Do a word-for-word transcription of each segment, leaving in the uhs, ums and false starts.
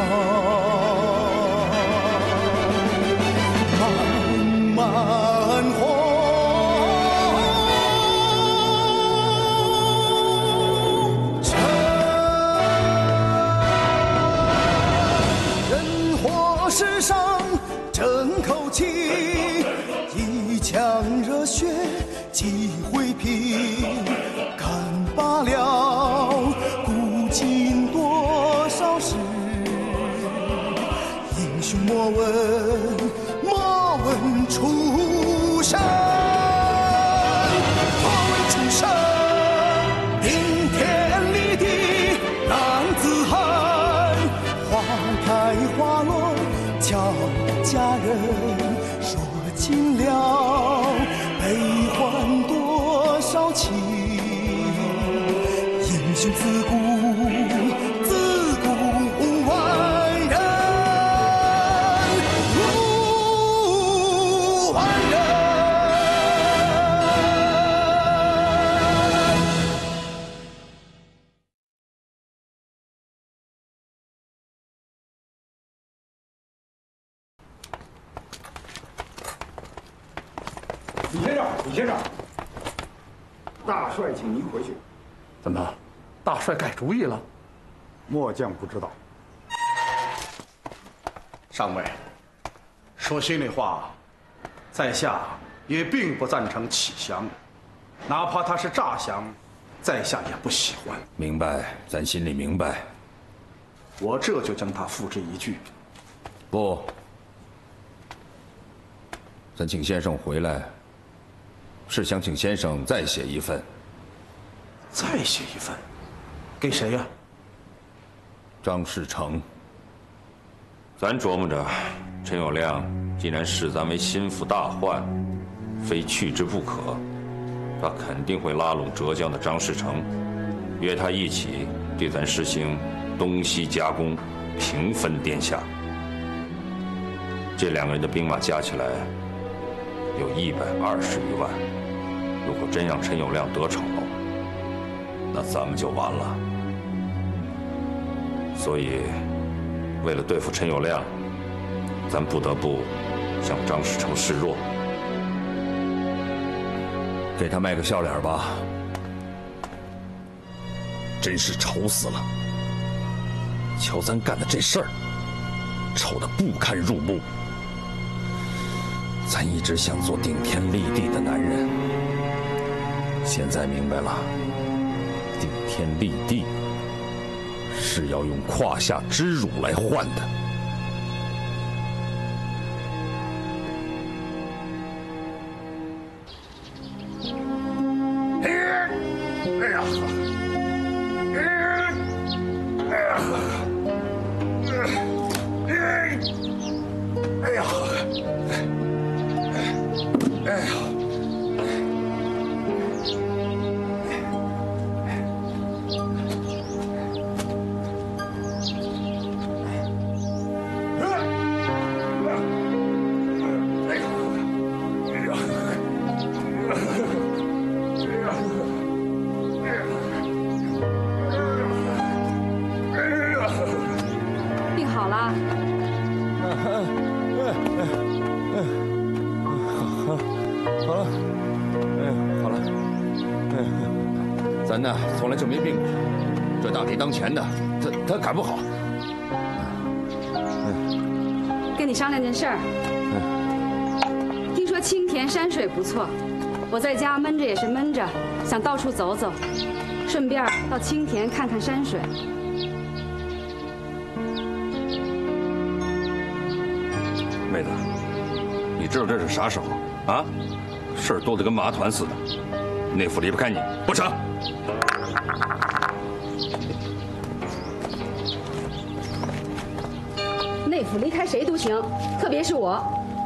漫漫红尘，人活世上争口气，一腔热血几回皮，看罢了古今多少事，英雄莫问莫问出身，莫问出身，顶天立地男子汉，花开花落俏佳人，说尽了悲欢多少情，英雄自古自古万人如万人。 李先生，李先生，大帅请您回去。 怎么，大帅改主意了？ 末将不知道。 上尉，说心里话，在下也并不赞成启降，哪怕他是诈降，在下也不喜欢。 明白，咱心里明白。 我这就将他付之一炬。 不，咱请先生回来，是想请先生再写一份。 再写一份，给谁呀？ 张士诚。 咱琢磨着，陈友谅既然视咱为心腹大患，非去之不可，他肯定会拉拢浙江的张士诚，约他一起对咱实行东西夹攻，平分天下。这两个人的兵马加起来有一百二十余万，如果真让陈友谅得逞了，那咱们就完了。所以，为了对付陈友谅，咱不得不向张士诚示弱， 给他卖个笑脸吧。真是丑死了！瞧咱干的这事儿，丑得不堪入目。咱一直想做顶天立地的男人，现在明白了，顶天立地是要用胯下之辱来换的。 哎呀！哎呀！哎呀！ 病好了？ 好了，哎，好了，哎，咱呢从来就没病过，这大体当前的，他他赶不好。 跟你商量件事儿。听说青田山水不错，我在家闷着也是闷着，想到处走走，顺便到青田看看山水。 妹子，你知道这是啥时候啊？事儿多得跟麻团似的，内府离不开你，不成？ 内府离开谁都行，特别是我。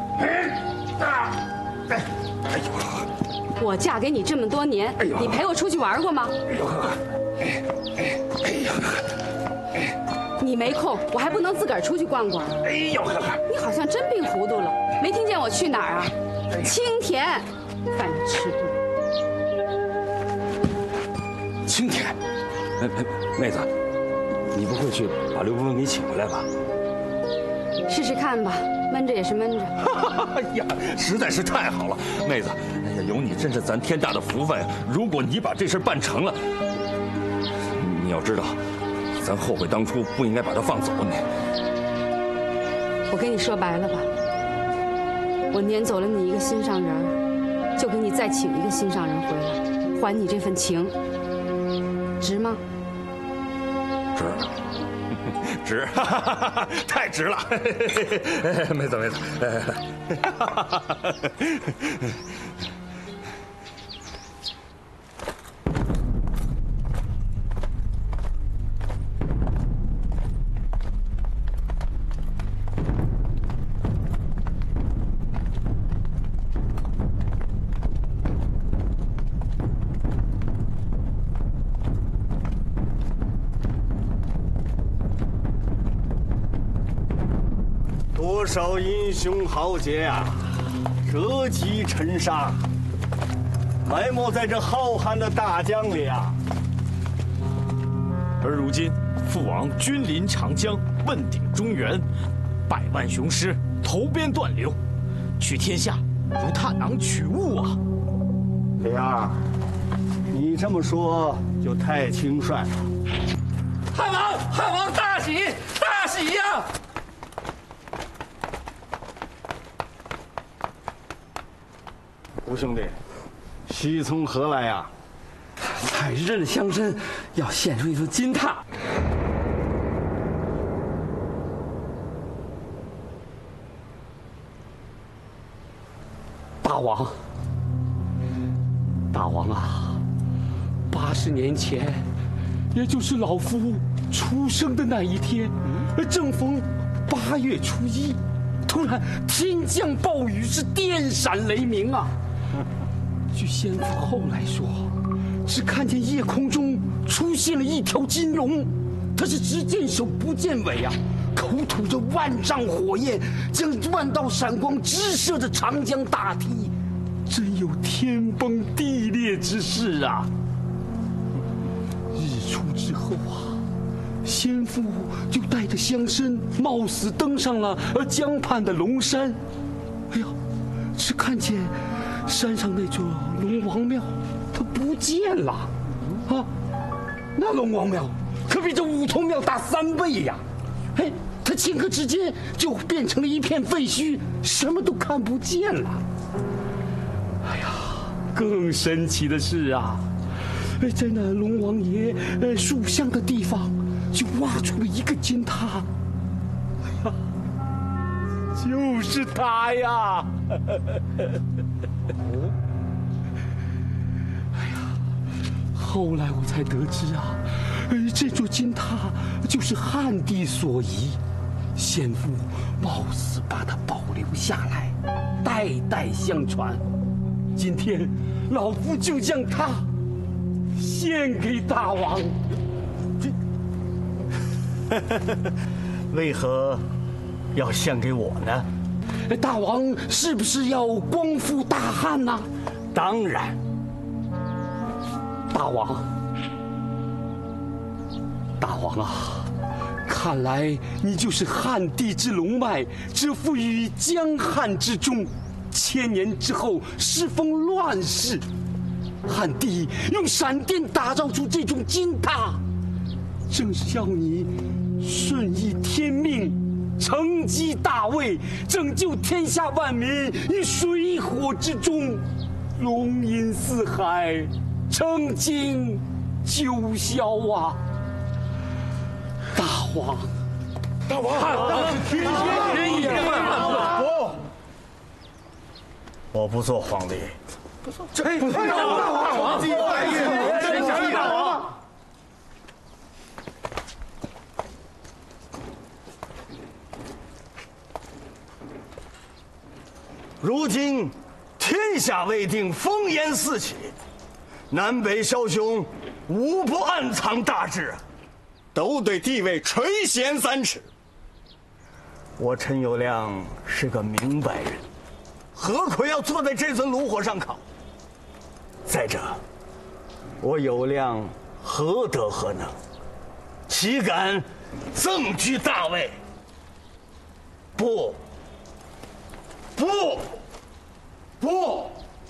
哎呦！ 我嫁给你这么多年， 哎呦你陪我出去玩过吗？ 哎呦呵！哎哎哎呀！ 你没空，我还不能自个儿出去逛逛。 哎呦呵！ 你好像真病糊涂了，没听见我去哪儿啊？青田，犯痴肚。 青田，哎哎，妹子， 你不会去把刘伯温给请回来吧？ 试试看吧，闷着也是闷着。 哎呀，实在是太好了，妹子，哎呀，有你真是咱天大的福分呀！如果你把这事办成了，你要知道，咱后悔当初不应该把他放走呢。 我跟你说白了吧，我撵走了你一个心上人，就给你再请一个心上人回来，还你这份情，值吗？ 值。值，太值了！妹子，妹子， 多少英雄豪杰啊，折戟沉沙，埋没在这浩瀚的大江里啊！ 而如今，父王君临长江，问鼎中原，百万雄师投鞭断流，取天下如探囊取物啊！ 李二，你这么说就太轻率了。 汉王，汉王大喜，大喜呀！ 吴兄弟，喜从何来呀？ 采日的乡绅要献出一座金榻。大王，大王啊！八十年前，也就是老夫出生的那一天，正逢八月初一，突然天降暴雨，是电闪雷鸣啊！据先父后来说，只看见夜空中出现了一条金龙，它是只见首不见尾啊，口吐着万丈火焰，将万道闪光直射着长江大堤，真有天崩地裂之势啊！日出之后啊，先父就带着乡绅冒死登上了江畔的龙山。哎呀，只看见山上那座龙王庙，它不见了，啊，那龙王庙可比这五通庙大三倍呀！哎，它顷刻之间就变成了一片废墟，什么都看不见了。哎呀，更神奇的是啊，在那龙王爷呃塑像的地方，就挖出了一个金塔。哎呀，就是他呀！哎呀，后来我才得知啊，这座金塔就是汉帝所遗，先父冒死把它保留下来，代代相传。今天老夫就将它献给大王。 这为何要献给我呢？ 大王是不是要光复大汉呢？ 当然。 大王，大王啊，看来你就是汉帝之龙脉，蛰伏于江汉之中。千年之后，适逢乱世，汉帝用闪电打造出这种金塔，正是要你顺应天命，承继大位，拯救天下万民于水火之中，龙吟四海，澄清九霄啊！大王， 大王， 汉王是天经地义的。 不，我不做皇帝。 不做，这不大王，大王，祭拜岳母，真是大王。如今天下未定，烽烟四起，南北枭雄无不暗藏大志，都对地位垂涎三尺。我陈友谅是个明白人，何苦要坐在这尊炉火上烤？再者，我友谅何德何能，岂敢赠居大位。不，不，不！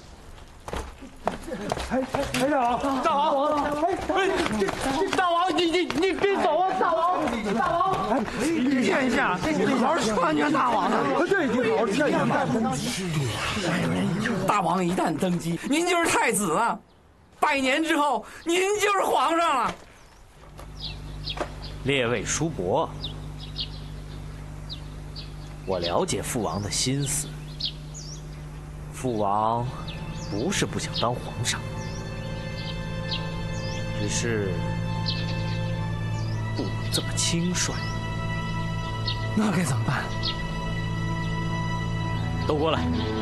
哎哎哎，大王，大王，哎哎，这这大王，你你你别走啊，大王，大王！哎， 殿下，好好劝劝大王啊！ 对，你好好劝劝大王。 大王一旦登基，您就是太子了。百年之后，您就是皇上了。 列位叔伯，我了解父王的心思。父王不是不想当皇上，只是不能这么轻率。 那该怎么办？ 都过来。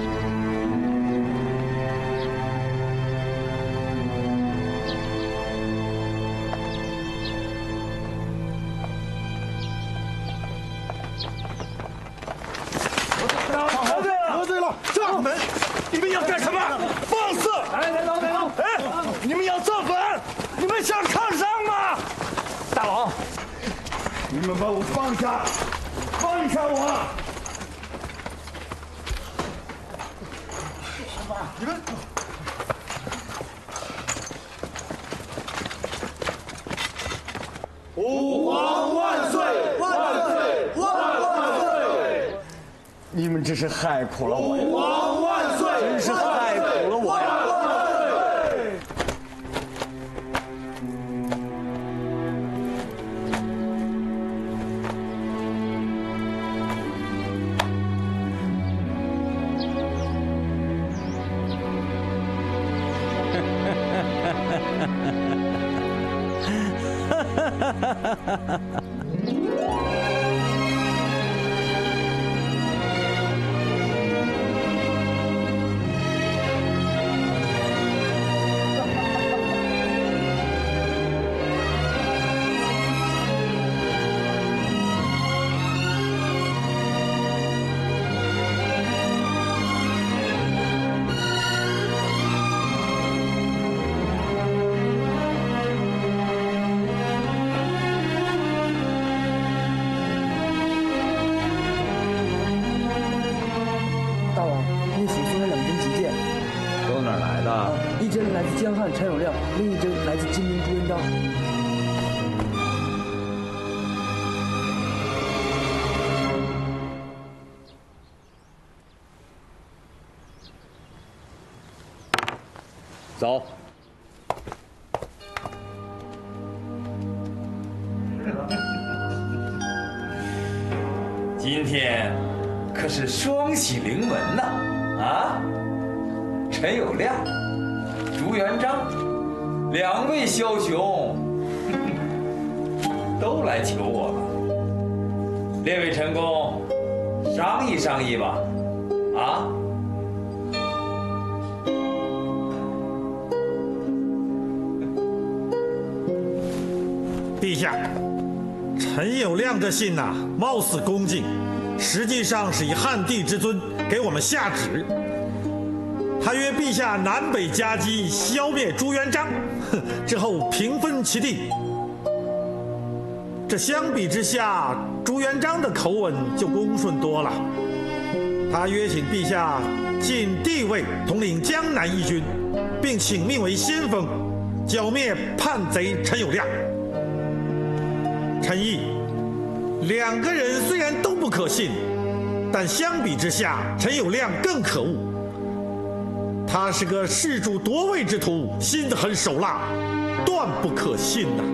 得罪了，掌门，你们要干什么？放肆！ 来来来来， 哎，你们要造反？你们想抗上吗？ 大王， 你们把我放下，放下我！你们。吾皇万岁！万岁！万万岁！你们真是害苦了我呀！吾皇万岁！真是害苦了我呀！ 江汉陈友谅，另一针来自金陵朱元璋。 走。 今天可是双喜临门呐！啊，陈友谅。朱元璋，两位枭雄都来求我了。列位臣工，商议商议吧。啊！ 陛下，陈友谅这信呐、啊，貌似恭敬，实际上是以汉帝之尊给我们下旨。他约陛下南北夹击，消灭朱元璋，之后平分其地。这相比之下，朱元璋的口吻就恭顺多了。他约请陛下进帝位，统领江南义军，并请命为先锋，剿灭叛贼陈友谅。陈毅，两个人虽然都不可信，但相比之下，陈友谅更可恶。他是个弑主夺位之徒，心狠手辣，断不可信呐、啊。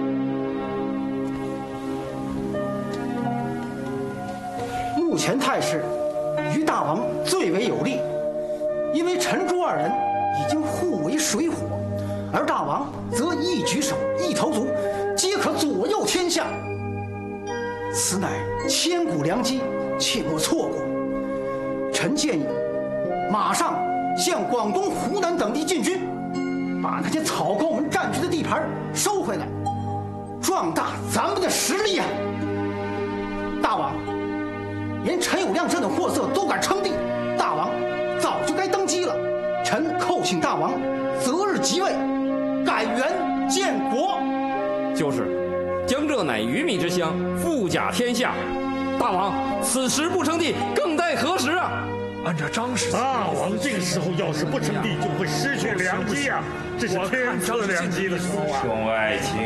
目前态势，于大王最为有利，因为陈朱二人已经互为水火，而大王则一举手一投足，皆可左右天下。此乃千古良机，切莫错过。臣建议，马上向广东、湖南等地进军，把那些草寇们占据的地盘收回来，壮大咱们的实力呀、啊！大王，连陈友谅这等货色都敢称帝，大王早就该登基了。臣叩请大王择日即位，改元建国。 就是， 江浙乃鱼米之乡，富甲天下。大王，此时不称帝，更待何时啊？ 按照张氏，大王这个时候要是不称帝，就会失去良机啊！这是天赐良机的时候啊！ 兄爱卿，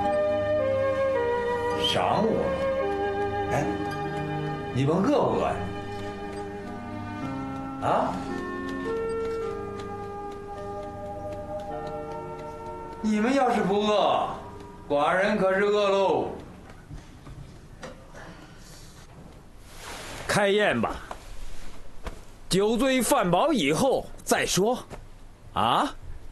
赏我？哎，你们饿不饿？啊？你们要是不饿，寡人可是饿喽。 开宴吧。酒醉饭饱以后再说，啊！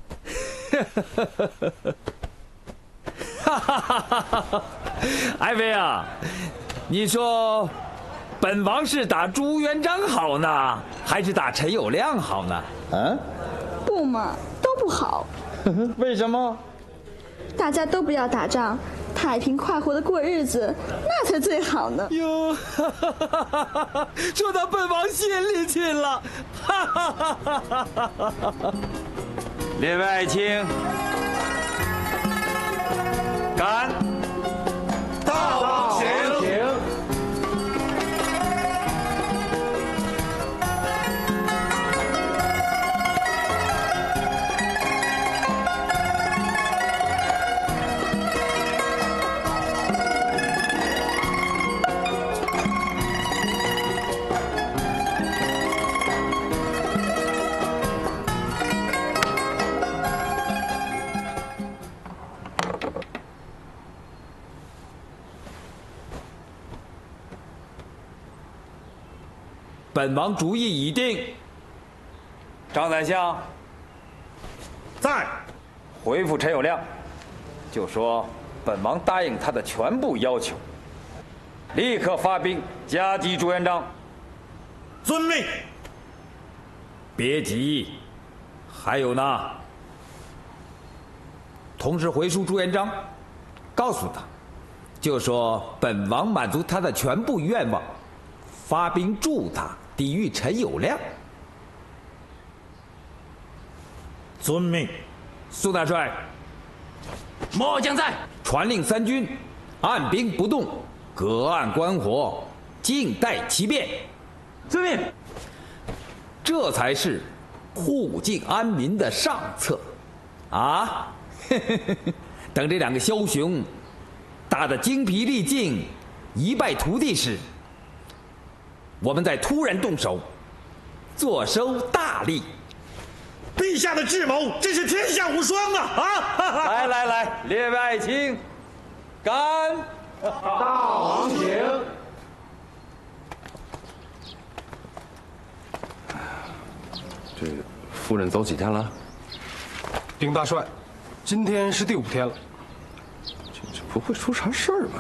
哈哈哈哈哈！爱妃啊，你说本王是打朱元璋好呢，还是打陈友谅好呢？ 啊？不嘛，都不好。 为什么？ 大家都不要打仗，太平快活的过日子，那才最好呢。 哟，说到本王心里去了。 列位爱卿，干！ 大王请。 本王主意已定。 张宰相， 在。 回复陈友谅，就说本王答应他的全部要求，立刻发兵夹击朱元璋。 遵命。 别急，还有呢。同时回书朱元璋，告诉他，就说本王满足他的全部愿望，发兵助他抵御陈友谅。 遵命。 苏大帅， 末将在。 传令三军，按兵不动，隔岸观火，静待其变。 遵命。 这才是护境安民的上策，啊！等这两个枭雄打得精疲力尽、一败涂地时，我们再突然动手，坐收大利。 陛下的智谋真是天下无双啊！啊！ 来来来，列位爱卿，干！ 大王请。 这夫人走几天了？ 丁大帅，今天是第五天了。 这这不会出啥事儿吧？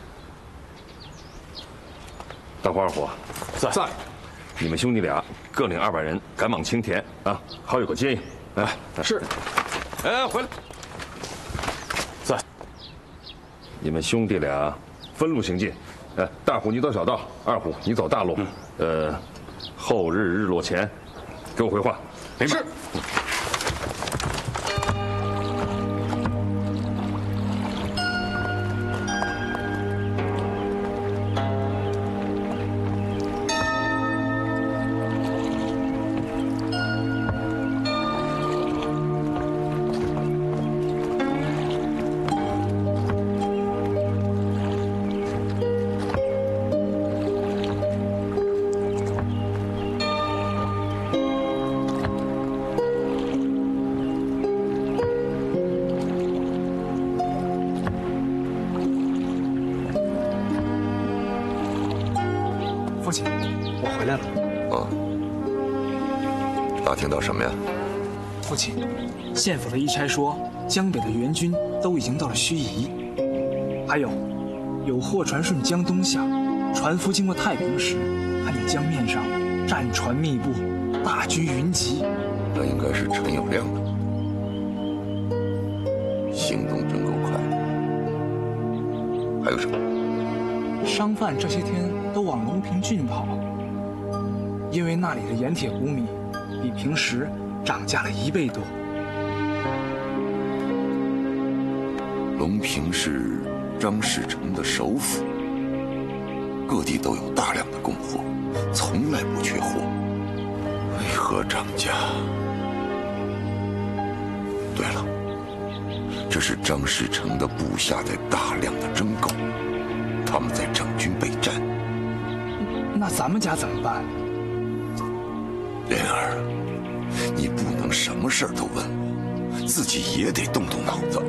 这大伙二虎在在， 你们兄弟俩各领二百人赶往青田啊，好有个接应。哎， 是。 哎，回来。 在。 你们兄弟俩分路行进。哎，大虎你走小道，二虎你走大路。嗯、呃，后日日落前，给我回话。明白。是。 父亲，我回来了。 哦，打听到什么呀？ 父亲，县府的一差说，江北的援军都已经到了盱眙。还有，有货船顺江东下，船夫经过太平时，看见江面上战船密布，大军云集。 那应该是陈友谅的，行动真够快。还有什么？ 商贩这些天都往龙平郡跑，因为那里的盐铁谷米比平时涨价了一倍多。 龙平是张士诚的首府，各地都有大量的供货，从来不缺货。为何张家？对了，这是张士诚的部下在大量的征购，他们在整军备战。 那咱们家怎么办？ 莲儿，你不能什么事儿都问我，自己也得动动脑子。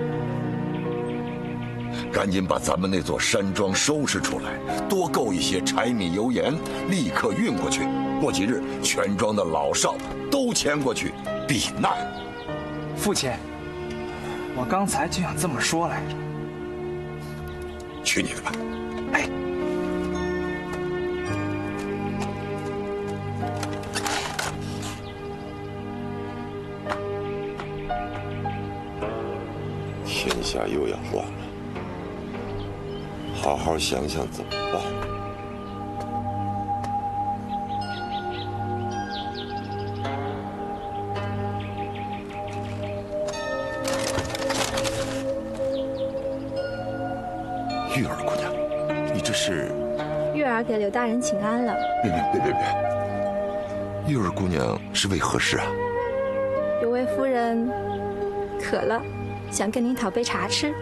赶紧把咱们那座山庄收拾出来，多购一些柴米油盐，立刻运过去。过几日，全庄的老少都迁过去避难。 父亲，我刚才就想这么说来着。 去你的吧！ 哎。 天下又要乱了，好好想想怎么办。玉儿姑娘，你这是？ 玉儿给刘大人请安了。 别别别别别！玉儿姑娘是为何事啊？ 有位夫人渴了，想跟您讨杯茶吃。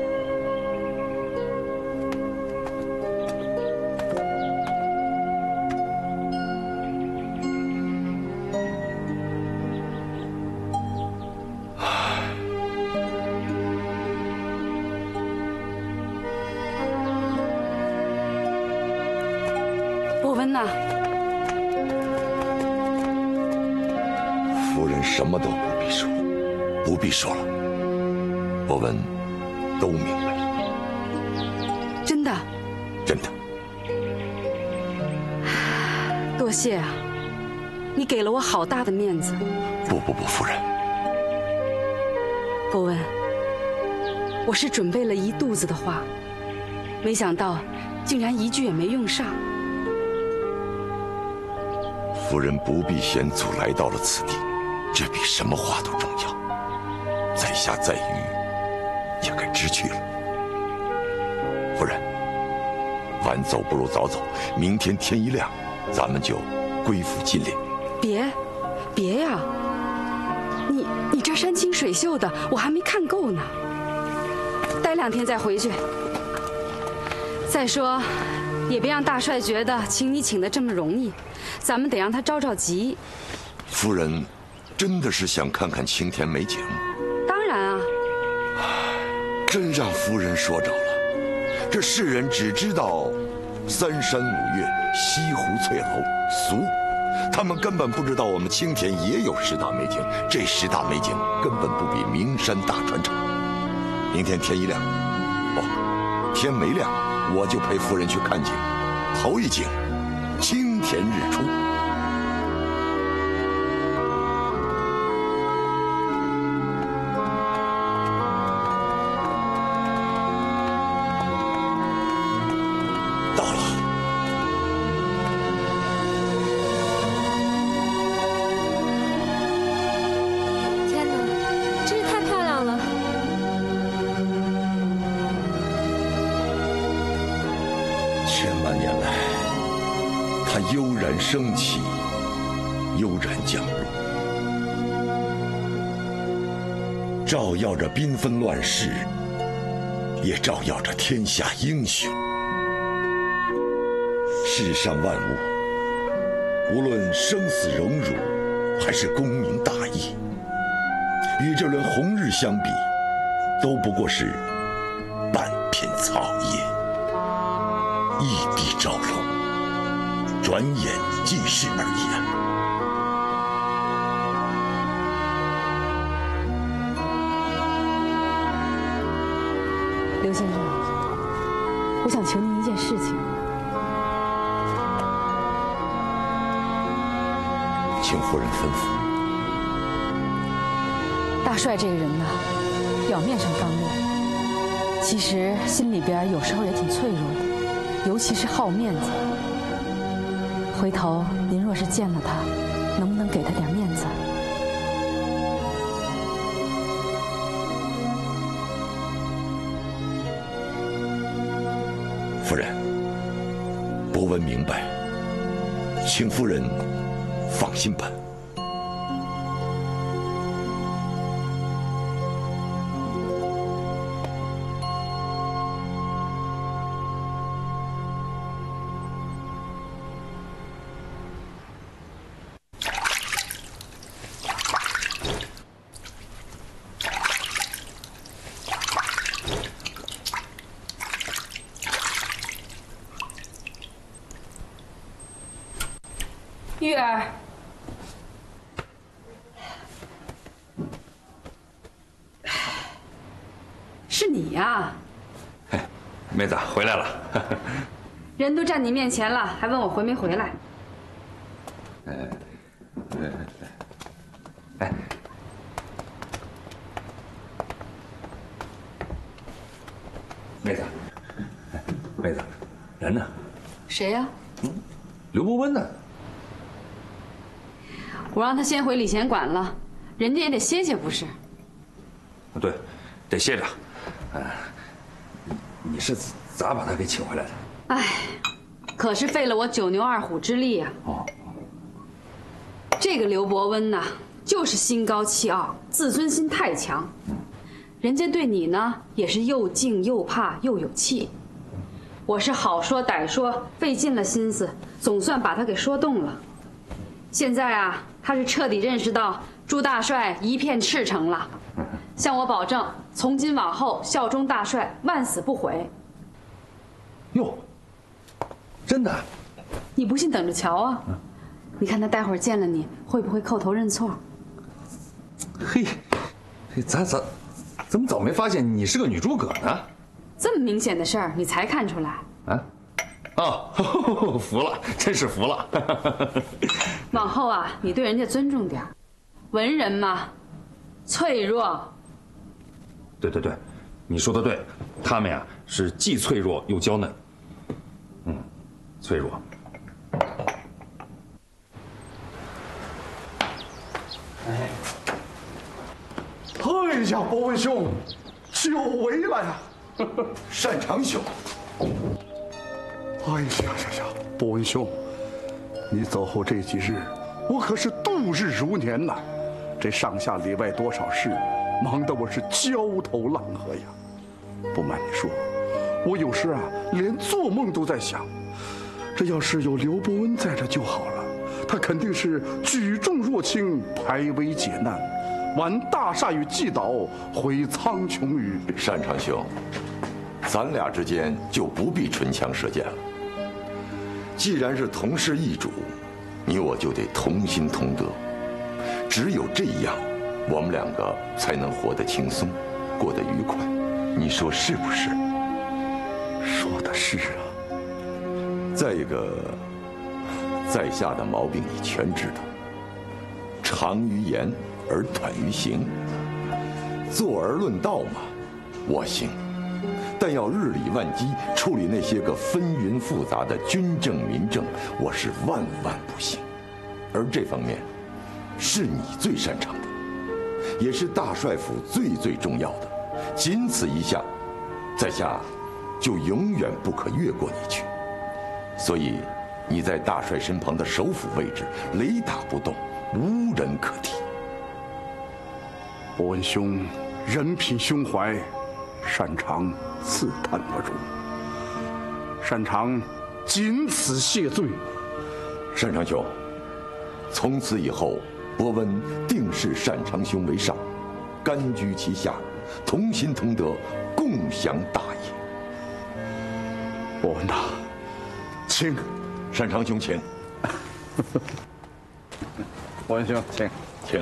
伯温呐， 夫人什么都不必说，不必说了。伯温都明白了。 真的？ 真的。 多谢啊，你给了我好大的面子。 不不不，夫人。 伯温，我是准备了一肚子的话，没想到竟然一句也没用上。 夫人不必险阻来到了此地，这比什么话都重要。在下在余，也该知趣了。夫人，晚走不如早走，明天天一亮，咱们就归附金陵。 别，别呀！你你这山清水秀的，我还没看够呢。待两天再回去。再说，也别让大帅觉得请你请的这么容易，咱们得让他着着急。 夫人，真的是想看看青田美景？ 当然啊。 真让夫人说着了。这世人只知道三山五岳、西湖翠楼、俗，他们根本不知道我们青田也有十大美景。这十大美景根本不比名山大川差。明天天一亮，不，天没亮，我就陪夫人去看景。头一景，青田日出。悠然升起，悠然降落，照耀着缤纷乱世，也照耀着天下英雄。世上万物，无论生死荣辱，还是功名大义，与这轮红日相比，都不过是半片草叶，一滴朝露，转眼即逝而已啊！ 刘先生，我想求您一件事情。 请夫人吩咐。 大帅这个人呢，表面上刚烈，其实心里边有时候也挺脆弱的，尤其是好面子。回头您若是见了他，能不能给他点面子？ 博文明白，请夫人放心吧。 玉儿，是你呀？ 哎，妹子回来了。 人都站你面前了，还问我回没回来？ 哎，哎，妹子，妹子，人呢？ 谁呀？ 刘伯温呢？ 我让他先回礼贤馆了，人家也得歇歇不是？ 对，得歇着。哎，你是咋把他给请回来的？ 哎，可是费了我九牛二虎之力啊！哦，这个刘伯温呐，就是心高气傲，自尊心太强。人家对你呢，也是又敬又怕又有气。我是好说歹说，费尽了心思，总算把他给说动了。现在啊，他是彻底认识到朱大帅一片赤诚了，向我保证，从今往后效忠大帅，万死不悔。 哟，真的？ 你不信等着瞧啊！你看他待会儿见了你，会不会叩头认错？ 嘿，咱咱怎么早没发现你是个女诸葛呢？ 这么明显的事儿，你才看出来？ 啊？哦，服了，真是服了。 往后啊，你对人家尊重点，文人嘛，脆弱。 对对对，你说的对，他们呀是既脆弱又娇嫩。嗯，脆弱。 哎，哎呀，伯文兄，久违了呀！ 擅长兄。 哎呀呀呀，伯文兄，你走后这几日，我可是度日如年呐。这上下里外多少事，忙得我是焦头烂额呀。不瞒你说，我有时啊，连做梦都在想，这要是有刘伯温在这就好了。他肯定是举重若轻，排危解难，挽大厦与季岛，回苍穹于。 擅长兄，咱俩之间就不必唇枪舌剑了。既然是同是一主，你我就得同心同德，只有这样，我们两个才能活得轻松，过得愉快。你说是不是？ 说的是啊。 再一个，在下的毛病你全知道，长于言而短于行，坐而论道嘛，我行。但要日理万机，处理那些个纷纭复杂的军政民政，我是万万不行。而这方面，是你最擅长的，也是大帅府最最重要的。仅此一项，在下就永远不可越过你去。所以，你在大帅身旁的首辅位置，雷打不动，无人可替。 伯文兄，人品胸怀，擅长刺探而入，擅长仅此谢罪。 擅长兄，从此以后，伯温定视擅长兄为上，甘居其下，同心同德，共享大业。 伯温呐，请， 擅长兄请。 伯文兄，请， 请。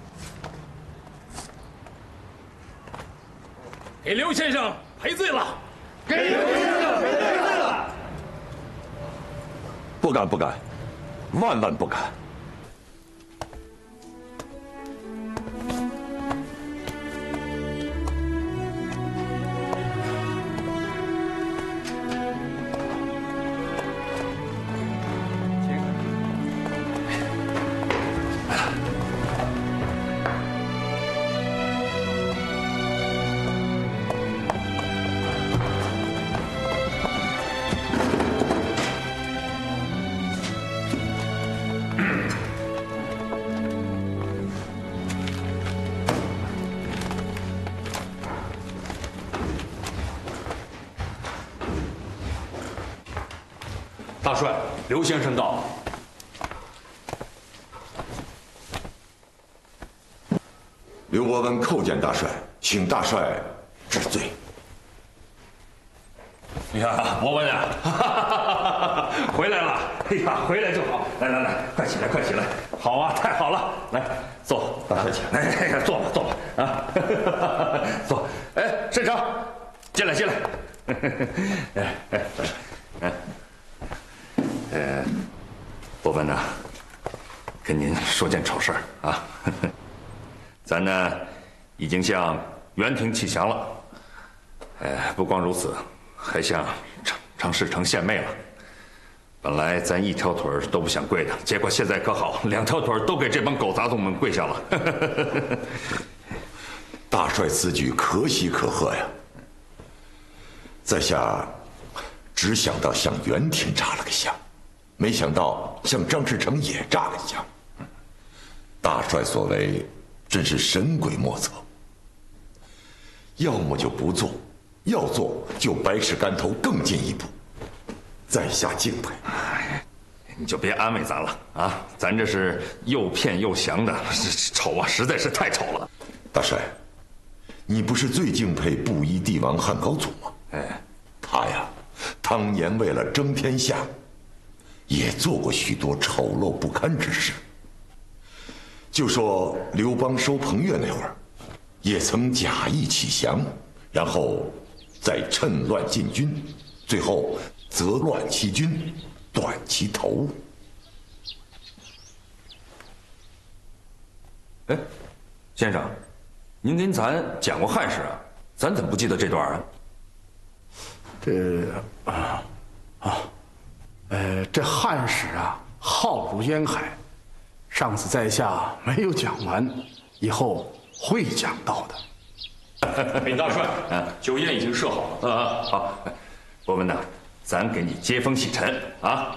给刘先生赔罪了！ 给刘先生赔罪了！ 不敢不敢，万万不敢。 大帅，刘先生到。 刘伯温叩见大帅，请大帅治罪。 哎呀，伯温啊，哈哈哈哈回来了！哎呀，回来就好。来来来，快起来，快起来！好啊，太好了！来，坐， 大帅请。 来，哎呀，坐吧，坐吧，啊，坐。哎，慎长，进来，进来。哎哎，大帅，哎，呃，伯温呐，跟您说件丑事儿啊。咱呢，已经向原廷启降了。哎，不光如此。还向常常侍成献媚了。本来咱一条腿都不想跪的，结果现在可好，两条腿都给这帮狗杂种们跪下了。 大帅此举可喜可贺呀！在下只想到向袁廷扎了个香，没想到向张士诚也扎了香。大帅所为真是神鬼莫测，要么就不做。要做就百尺竿头更进一步，在下敬佩。 你就别安慰咱了啊！咱这是又骗又降的，丑啊，实在是太丑了。 大帅，你不是最敬佩布衣帝王汉高祖吗？ 哎， 他呀，当年为了争天下，也做过许多丑陋不堪之事。就说刘邦收彭越那会儿，也曾假意起降，然后再趁乱进军，最后则乱其军，断其头。 哎，先生，您跟咱讲过汉史啊？咱怎么不记得这段啊？ 这啊啊，呃，这汉史啊，浩如烟海，上次在下没有讲完，以后会讲到的。 禀大帅，啊，酒宴已经设好了。啊，好，伯温呐，咱给你接风洗尘啊。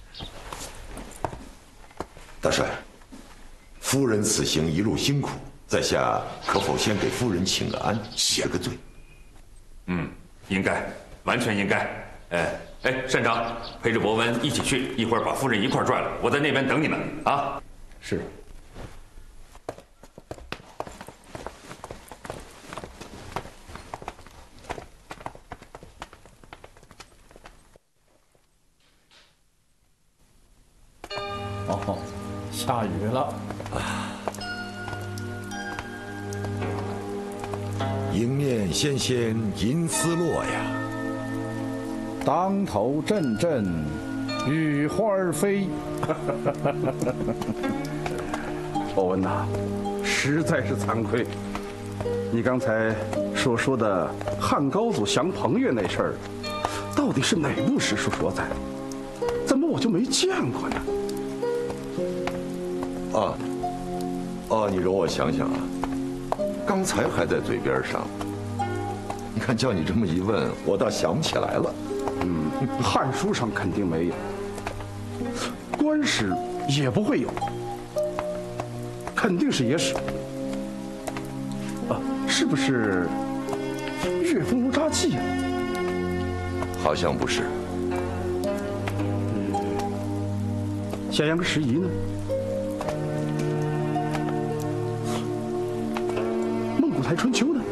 大帅，夫人此行一路辛苦，在下可否先给夫人请个安，谢个罪？ 嗯，应该，完全应该。哎哎，擅长陪着伯温一起去，一会儿把夫人一块拽来，我在那边等你们啊。 是。哦，下雨了。 迎面纤纤银丝落呀， 当头阵阵雨花儿飞。伯温呐，实在是惭愧，你刚才所说的汉高祖降彭越那事儿，到底是哪部史书所载？怎么我就没见过呢？ 啊，哦，你容我想想啊，刚才还在嘴边上，你看叫你这么一问，我倒想不起来了。 嗯，汉书上肯定没有，官史也不会有，肯定是野史。啊，是不是《岳飞如札记》啊？ 好像不是。 咸阳时宜呢？孟古台春秋呢？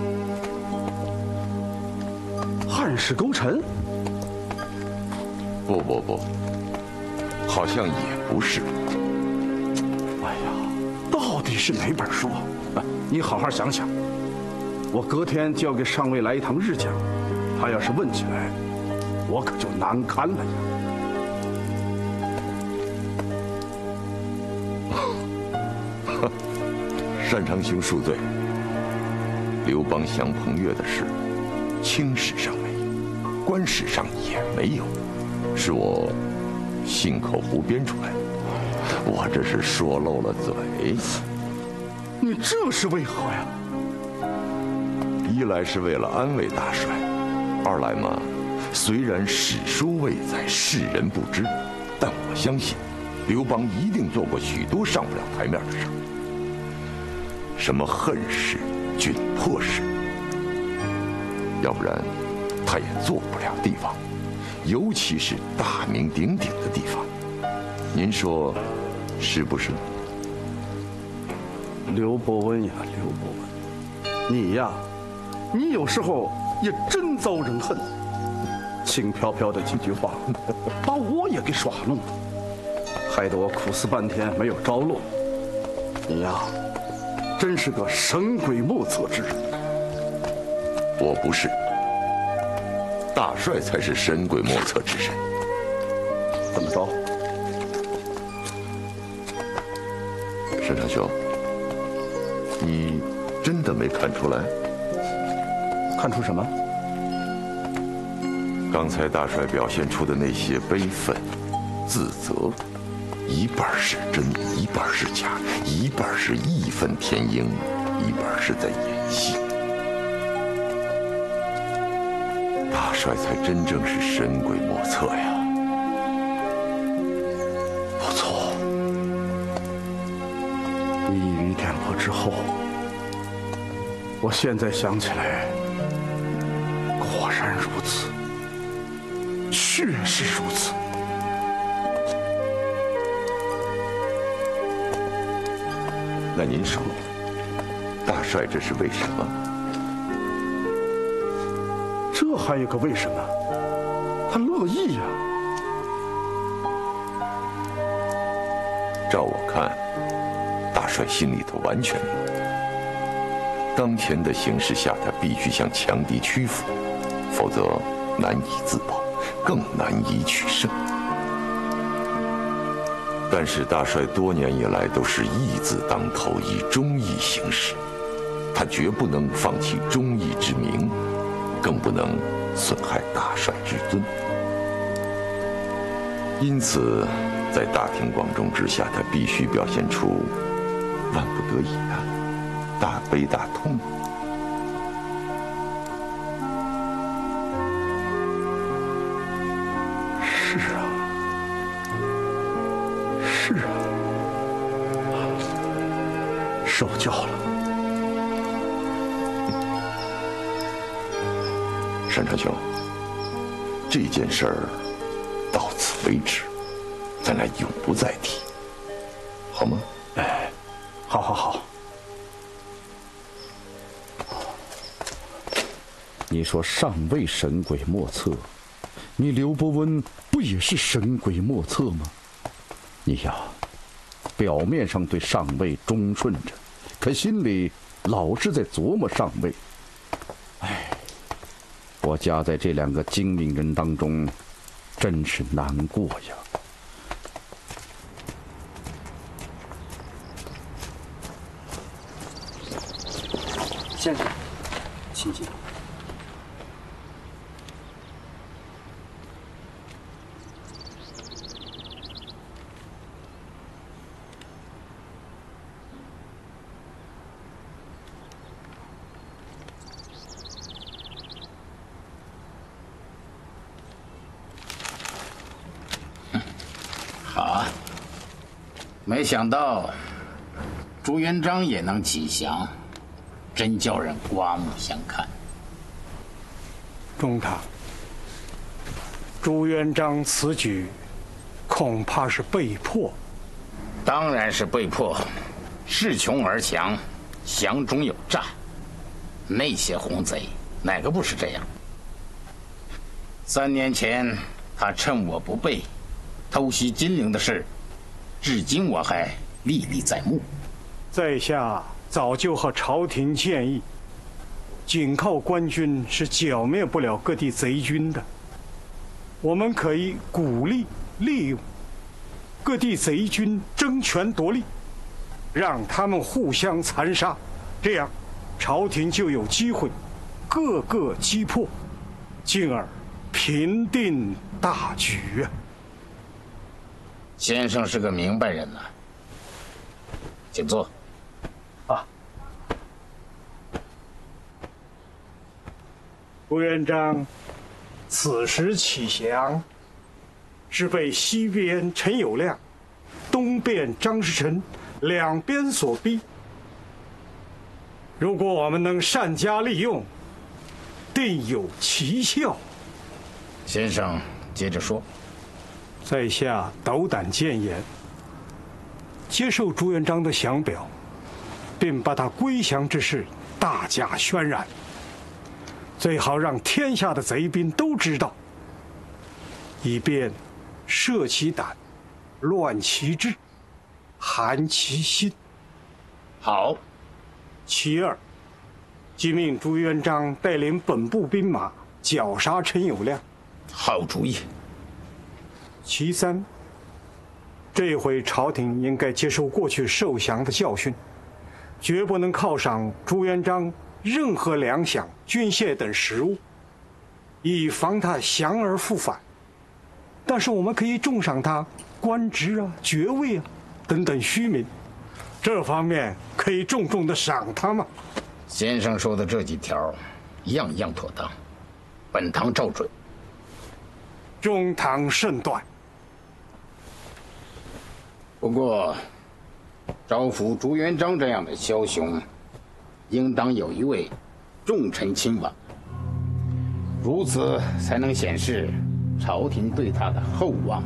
汉室勾陈？ 不不不，好像也不是。 哎呀，到底是哪本书啊？啊，你好好想想。我隔天就要给上尉来一堂日讲，他要是问起来，我可就难堪了呀。 单长兄恕罪。刘邦降彭越的事，清史上没有，官史上也没有，是我信口胡编出来的。我这是说漏了嘴。 你这是为何呀？ 一来是为了安慰大帅，二来嘛，虽然史书未载，世人不知，但我相信，刘邦一定做过许多上不了台面的事，什么恨事、窘迫事，要不然他也做不了帝王。 尤其是大名鼎鼎的地方。您说是不是？ 刘伯温呀，刘伯温，你呀，你有时候也真遭人恨。轻飘飘的几句话，把我也给耍弄了，害得我苦思半天没有着落。你呀，真是个神鬼莫测之人。 我不是，大帅才是神鬼莫测之人。 怎么着？ 沈长兄，你真的没看出来？ 看出什么？ 刚才大帅表现出的那些悲愤、自责，一半是真，一半是假，一半是义愤填膺，一半是在演戏。大帅才真正是神鬼莫测呀！ 不错，你一语点破之后，我现在想起来，果然如此。确实如此。 那您说，大帅这是为什么？ 这还有个为什么？他乐意呀。 照我看，大帅心里头完全明白，当前的形势下，他必须向强敌屈服，否则难以自保，更难以取胜。但是大帅多年以来都是义字当头，以忠义行事，他绝不能放弃忠义之名，更不能损害大帅之尊。因此，在大庭广众之下，他必须表现出万不得已啊，大悲大痛。 是啊，是啊，受教了。 山长兄，这件事儿到此为止，咱俩永不再提，好吗？ 哎，好好好。你说上尉神鬼莫测，你刘伯温不也是神鬼莫测吗？你呀，表面上对上尉忠顺着，可心里老是在琢磨上尉。哎，我夹在这两个精明人当中，真是难过呀。 先生，请进。 好，没想到朱元璋也能吉祥，真叫人刮目相看。 中堂，朱元璋此举恐怕是被迫。 当然是被迫，恃穷而强，降中有诈。那些红贼哪个不是这样？三年前他趁我不备，偷袭金陵的事，至今我还历历在目。 在下早就和朝廷建议，仅靠官军是剿灭不了各地贼军的。我们可以鼓励利用各地贼军争权夺利，让他们互相残杀，这样朝廷就有机会各个击破，进而平定大局啊！ 先生是个明白人呐，请坐。 啊，朱元璋此时起降，是被西边陈友谅、东边张士诚两边所逼。如果我们能善加利用，定有奇效。 先生接着说。 在下斗胆谏言，接受朱元璋的降表，并把他归降之事大加渲染，最好让天下的贼兵都知道，以便摄其胆，乱其志，寒其心。 好。 其二，即命朱元璋带领本部兵马绞杀陈友谅。 好主意。 其三，这回朝廷应该接受过去受降的教训，绝不能犒赏朱元璋任何粮饷、军械等食物，以防他降而复返。但是我们可以重赏他官职啊、爵位啊等等虚名，这方面可以重重的赏他嘛。 先生说的这几条，样样妥当，本堂照准。 中堂甚断。 不过，招抚朱元璋这样的枭雄，应当有一位重臣亲往，如此才能显示朝廷对他的厚望。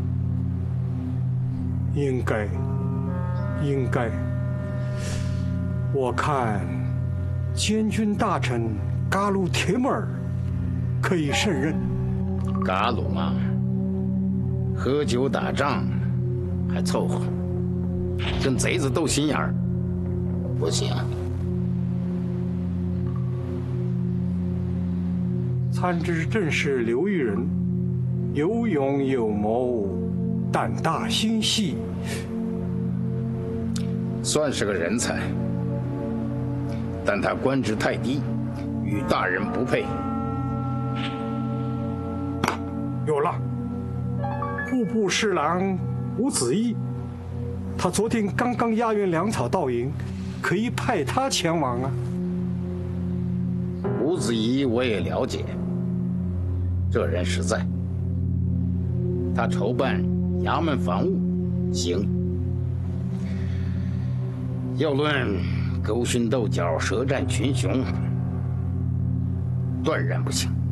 应该，应该。我看监军大臣噶鲁铁木儿可以胜任。 噶鲁嘛，喝酒打仗还凑合，跟贼子斗心眼儿不行。 参知正是刘裕人，有勇有谋，胆大心细， 算是个人才，但他官职太低，与大人不配。 有了，户部侍郎吴子义，他昨天刚刚押运粮草到营，可以派他前往啊。 吴子仪我也了解，这人实在，他筹办衙门防务行，要论勾心斗角、舌战群雄，断然不行。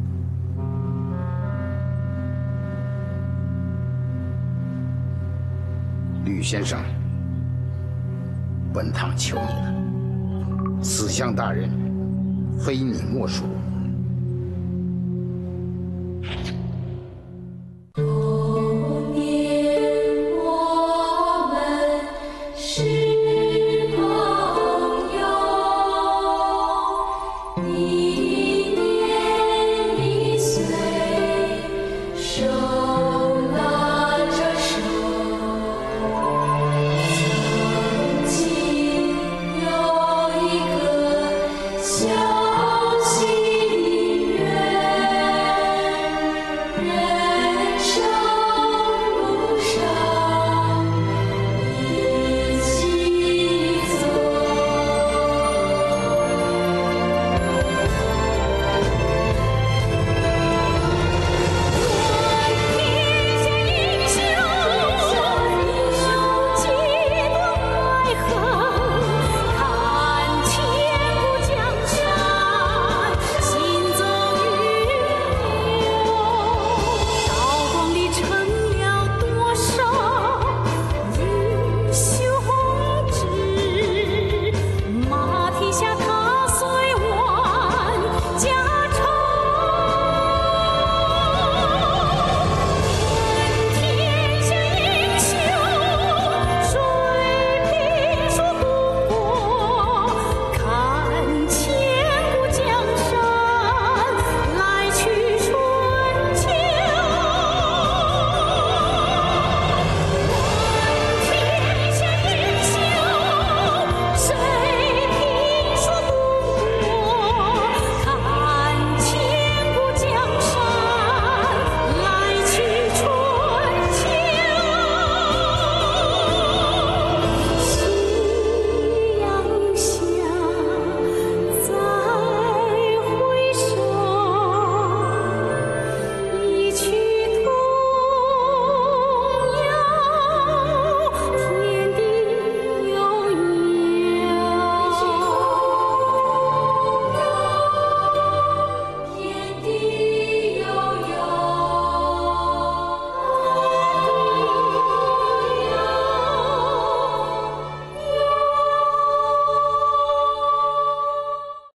吕先生，本堂求你了，此项大人非你莫属。